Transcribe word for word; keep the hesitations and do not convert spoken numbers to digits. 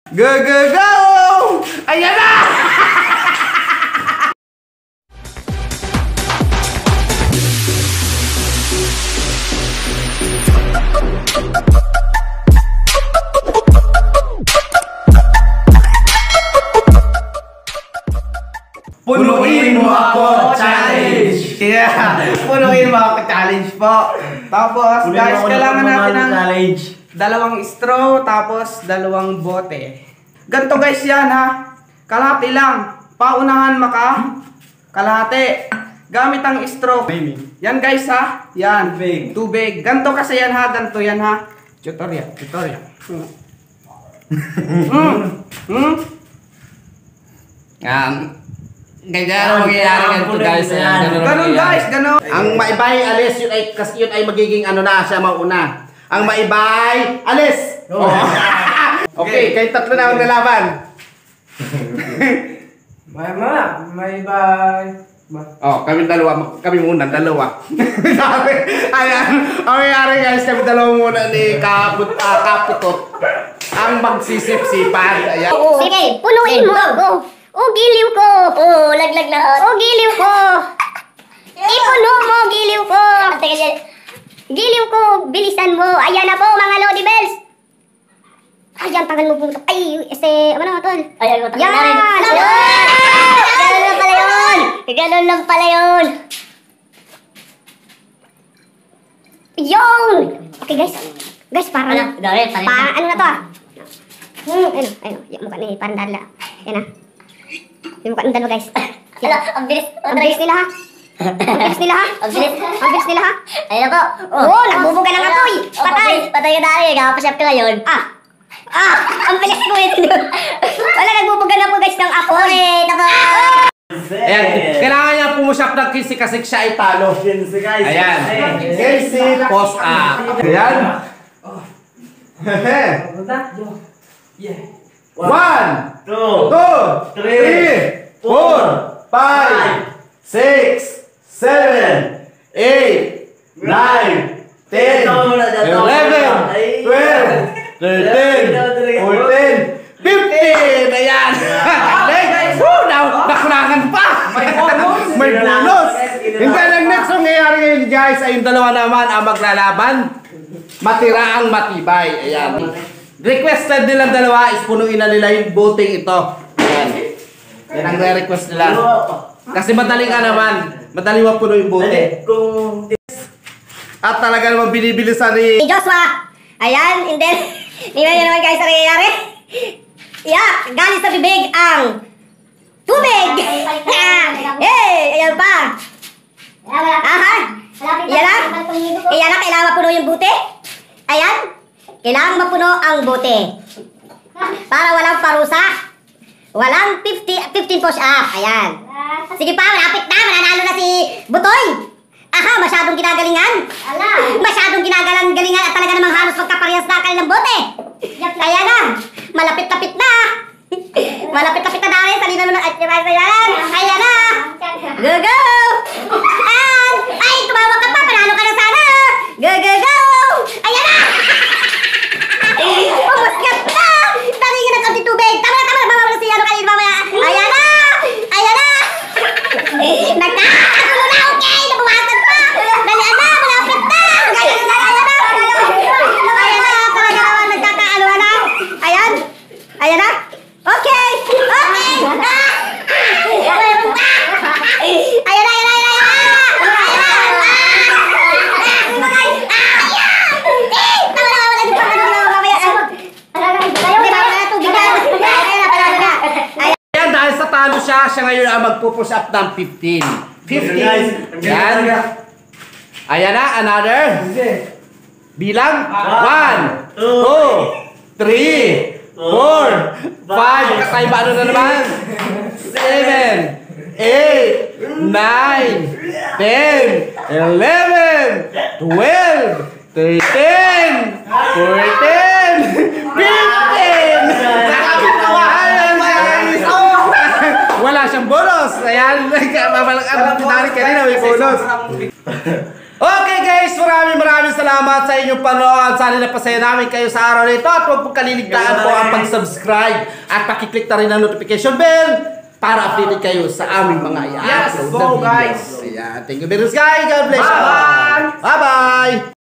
Go, go, go! Ayan na! Punuin mo ako challenge! Yeah! Punuin mo ako challenge po. Tapos, punuin guys, kailangan natin ng challenge. Dalawang straw, tapos dalawang bote. Ganto guys yan ha. Kalahati lang. Paunahan maka. Kalahati. Gamit ang straw. Yan guys ha. Yan. Tubig. Tubig. Ganto kasi yan ha. Ganto yan ha. Tutorial. Tutorial. Hmm. Hmm. Yan. Ganyan ang mangyayari ganito guys. Ganun guys, ganun. Ang maibay alis, yun ay, kasi yun ay magiging ano na, siya mauna. Ang maibay alis! Oh. Okay, kayo tatlo na ang nalaban. May mga, maibay. Oh, kami dalawa, kami muna, dalawa. Ayan, ang mangyayari guys, kami dalawa muna ni Kaput, uh, Kaputot. Ang magsisip-sipan. Ayan. Sige, punuin mo ako. Oh, giliw ko! Oh, laglag lahat. Oh, giliw ko! Ipuno mo, giliw ko! Giliw ko, bilisan mo. Ayan na po, mga Lodi Bells! Ayan, tagal mo po. Ay, este, ano na, tol? Ayan, tagal na rin. Ganun lang pala yun! Ganun lang pala yun! Yun! Okay, guys. Guys, parang... Ano, parang ano na to ah? Hmm, ano, ano, yung mukha ni parang dala. Ayan na. Yung mukha ng dalawa guys. Hello, ang bilis. Ang bilis nila ha. Ang bilis nila ha. Ang bilis. Ang bilis nila ha. Ayun ako. Oo, nagbubuga ng apoy. Patay. Patay ka dali. Kakapasyap ka ngayon. Ah. Ah. Ang bilis ko ito. Wala, nagbubuga na po guys ng apoy. Ayan, kailangan niya pumusyap ng kisi kasi siya ay talo. Ayan. Kisi, post up. Ayan. One, two, two, three, four, five, six, seven, eight, nine, ten, eleven, twelve, thirteen, fourteen, fifteen. Ayan. Woo! Nakulangan pa. May bonus. Hindi, ang next ang nangyayari ngayon guys ay yung dalawa naman ang maglalaban. Matira ang matibay. Ayan. Requested nilang dalawa is punuin na nila yung boating ito. Ayan. Yan ang re-request nila. Kasi madali ka naman. Madali mo puno yung bote. At talaga naman binibilisan ni Joshua. Ayan, and then, tingnan nyo naman guys ang nangyayari. Yeah, galing sa bibig ang tubig. Hey, ayan pa. Aha. Iyan na. Iyan na, kailangan mapuno yung bote. Ayan. Kailangan mapuno ang bote. Para walang parusa. Walang fifteen push up. Ayan. Sige pa, malapit na. Mananalo na si Butoy. Aha, masyadong ginagalingan. Masyadong ginagalingan at talaga namang halos magkaparehas na kanilang bote. Kaya na. Malapit-lapit na. Malapit-lapit na dahil. Salina mo na. Ayan na. Go, go. And, ay, tumawa ka pa. Panalo ka na sana. Go, go, go. Ayan na. Umusgat na! Taringin na konti tubig! Tama na, tama na! Mamamala si ano kayo mamaya! Ayan na! Ayan na! Nagkakagulo na! Okay! Nabuwasan pa! Dalian na! Malapit na! Ayan na! Ayan na! Ayan na! Talaga naman nagkakaano na! Ayan! Ayan na! Okay! Okay! Ah! Ayan na! Ayan na! Ayan na! Siya, siya ngayon ang magpupush up ng fifteen. fifteen. Yan. Ayan na, another. Bilang. one, two, three, four, five. Kakaiba ano na naman? seven, eight, nine, ten, eleven, twelve, thirteen, fourteen, fifteen. Wala siyang bonus. Ayan, mamalakad ang tinari kanina may bonus. Okay guys, maraming maraming salamat. salamat sa inyong panood. Sana napasaya namin kayo sa araw na ito. At huwag po kaliligtaan po ang pag-subscribe. At pakiclick na rin ang notification bell para updated kayo sa aming mga i-upload Yes, na go, videos. guys. Ayan. Thank you very much, guys. God bless you. Bye-bye. Bye-bye.